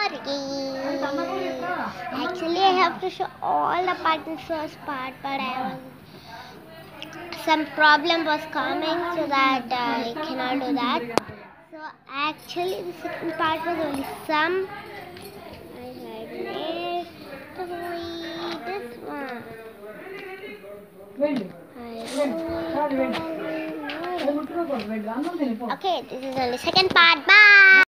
Actually, I have to show all the part in first part, but some problem was coming, so that I cannot do that. So actually, the second part was only some. I had made this one. Okay, this is only second part. Bye.